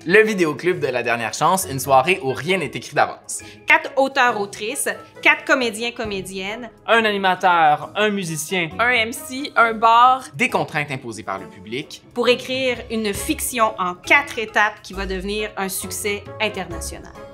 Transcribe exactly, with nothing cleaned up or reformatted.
Le vidéoclub de La Dernière Chance, une soirée où rien n'est écrit d'avance. Quatre auteurs-autrices, quatre comédiens-comédiennes, un animateur, un musicien, un M C, un bar, Des contraintes imposées par le public. pour écrire une fiction en quatre étapes qui va devenir un succès international.